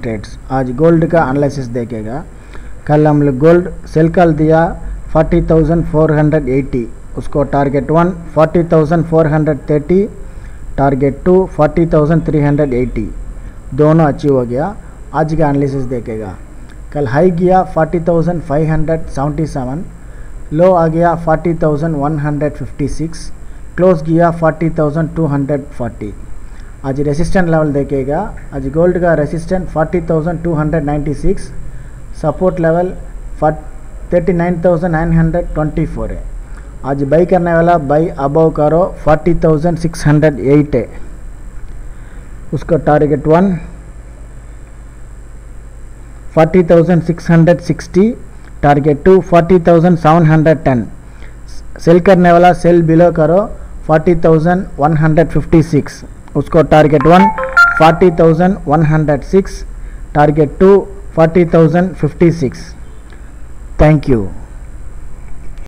Trades. आज gold का analysis देखेगा। कल हम लोग गोल्ड सेल कर दिया 40,480, उसको टारगेट 1 40,430, टारगेट 2 40,380, दोनों अचीव हो गया। आज का एनालिसिस देखेगा। कल हाई गया 40,577, लो आ गया 40,156, क्लोज गया 40,240। आज रेसिस्टेंट लेवल देखेगा। आज गोल्ड का रेसिस्टेंट 40,296, सपोर्ट लेवल 39,924 है। आज बाई करने वाला बाई अबव करो 40,608 है, उसका टारगेट 1 40,660, टारगेट 2 40,710। सेल करने वाला सेल बिलो करो 40,156, उसको टारगेट 1 40,106, टारगेट 2 40,056। Thank you.